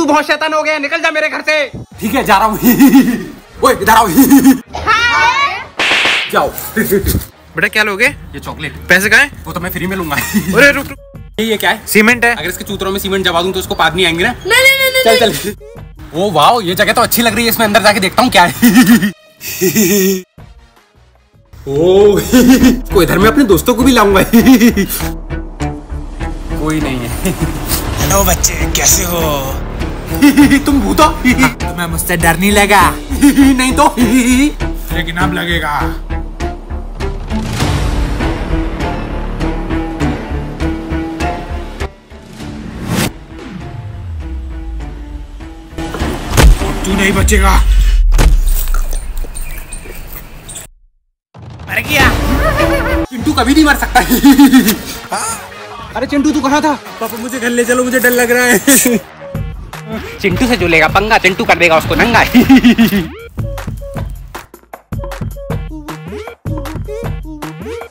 बहुत शैतान हो गया, निकल जा मेरे घर से। ठीक है जा रहा हूँ। ओए इधर आओ। जाओ। बेटा क्या लोगे? ये चॉकलेट। पैसे कहाँ है? वो तो मैं फ्री में लूंगा। अरे रुक रुक, ये क्या है? सीमेंट है। अगर इसके चूतरों में सीमेंट जमा दूं तो उसको पाद नहीं आएंगे ना? नहीं चल चल। ओ वाह, ये जगह तो अच्छी लग रही है, इसमें अंदर जाके देखता हूँ क्या है। ओ को इधर मैं अपने दोस्तों को भी लाऊंगा। कोई नहीं है। हेलो बच्चे, कैसे हो? तुम भूतो? तुम्हें मुझसे डर नहीं लगा? नहीं तो। लेकिन अब लगेगा। तू नहीं बचेगा। मर गया। चिंटू कभी नहीं मर सकता। अरे चिंटू तू कहाँ था? पापा मुझे घर ले चलो, मुझे डर लग रहा है। चिंटू से जो लेगा पंगा, चिंटू कर देगा उसको नंगा।